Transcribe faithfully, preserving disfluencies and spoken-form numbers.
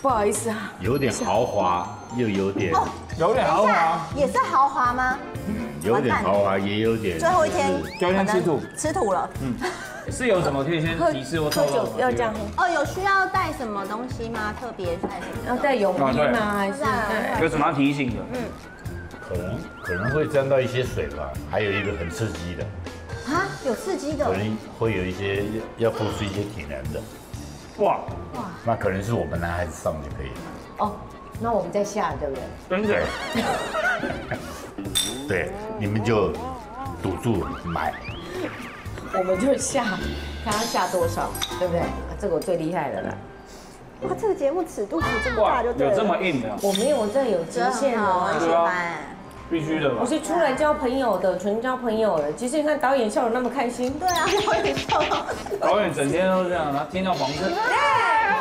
不好意思啊， 有点豪华，又有点有点豪华， 也是豪华吗？ 有点豪华，也有点。 最后一天， 最后一天吃土， 吃土了。 嗯，是有什么可以先提示或透喝酒露？ 要这样喝， 哦，有需要带什么东西吗？特别带什么？ 要带泳衣吗？还是带？ 有什么要提醒的？嗯， 可能可能会沾到一些水吧，还有一个很刺激的， 啊，有刺激的可。能会有一些要付出一些体能的。 哇， 那可能是我们男孩子上就可以了。 哦，那我们再下，对不对？ 真的。 对，你们就赌注买。 我们就下，看他下多少，对不对？这个我最厉害的了。 哇，这个节目尺度这么大就对了。 有这么硬的？ 我没有这有极限的我很喜嘛。 欢。 必须的吧我？是出来交朋友的，纯交朋友的。其实你看导演笑得那么开心， 对啊，导演笑。 导演整天都这样，然后听到黄色，